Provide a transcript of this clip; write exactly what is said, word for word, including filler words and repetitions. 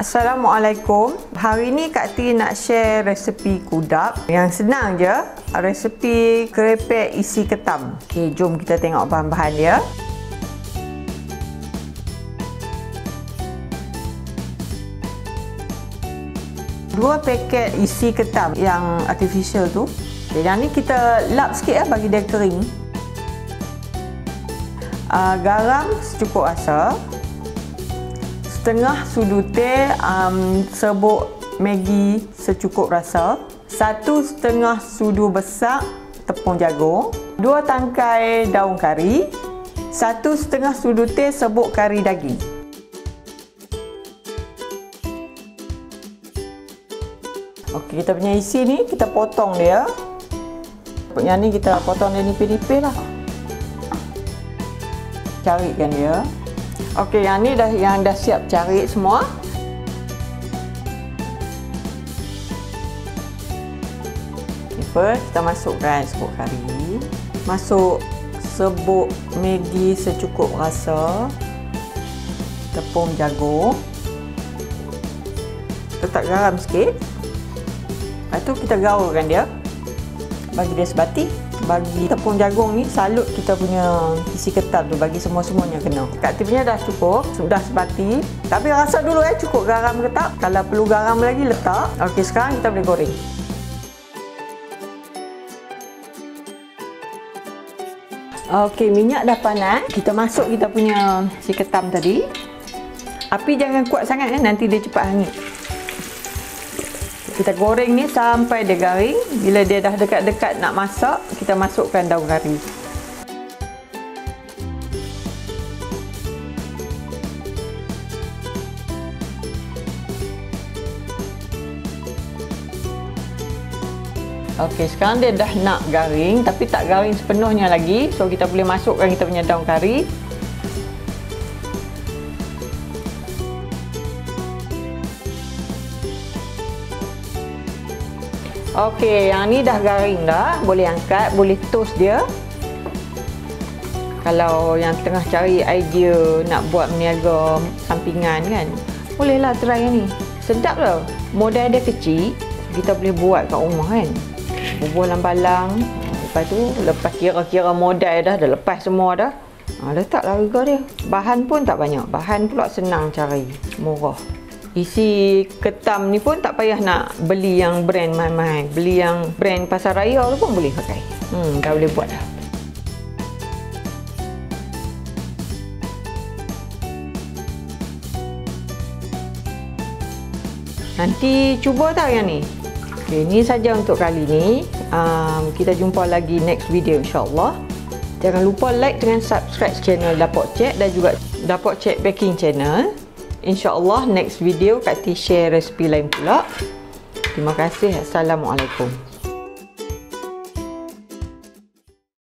Assalamualaikum. Hari ni Kak Ti nak share resepi kudap yang senang je. Resepi kerepek isi ketam. Okey, jom kita tengok bahan-bahan dia. Dua paket isi ketam yang artificial tu. Okay, yang ni kita lap sikit ya, bagi dia kering. Uh, garam secukup rasa. Setengah sudu teh, um, serbuk Maggi secukup rasa. Satu setengah sudu besar tepung jagung. Dua tangkai daun kari. Satu setengah sudu teh serbuk kari daging. Okey, kita punya isi ni kita potong dia. Yang ni kita potong dia nipis-nipis lah. Carikan dia. Okey, yang ni dah yang dah siap cari semua. Okay, first kita masukkan serbuk kari. Masuk serbuk Maggi secukup rasa. Tepung jagung. Letak garam sikit. Lepas tu kita gaulkan dia. Bagi dia sebati. Bagi tepung jagung ni salut kita punya isi ketam tu, bagi semua-semuanya kena. Kak Ti punya dah cukup, sudah sebati. Tapi rasa dulu eh cukup garam ke tak. Kalau perlu garam lagi letak. Okey, sekarang kita boleh goreng. Okey, minyak dah panas. Kita masuk kita punya isi ketam tadi. Api jangan kuat sangat eh, nanti dia cepat hangit. Kita goreng ni sampai dia garing. Bila dia dah dekat-dekat nak masak, kita masukkan daun kari. Okey, sekarang dia dah nak garing, tapi tak garing sepenuhnya lagi. So kita boleh masukkan kita punya daun kari. Okey, yang ni dah garing dah. Boleh angkat, boleh toast dia. Kalau yang tengah cari idea nak buat meniaga sampingan kan, bolehlah try yang ni. Sedap tau. Modal dia kecil, kita boleh buat kat rumah kan. Bubuh lambalang. Lepas tu, lepas kira-kira modal dah, dah lepas semua dah. Ha, letaklah harga dia. Bahan pun tak banyak. Bahan pula senang cari. Murah. Isi ketam ni pun tak payah nak beli yang brand mahal-mahal. Beli yang brand pasar raya tu pun boleh pakai. Hmm, dah boleh buat dah. Nanti cuba tau yang ni. Okey, ni saja untuk kali ni. Um, kita jumpa lagi next video insya-Allah. Jangan lupa like dengan subscribe channel Dapur Cik dan juga Dapur Cik Baking Channel. InsyaAllah next video Kak Ti share resepi lain pula. Terima kasih. Assalamualaikum.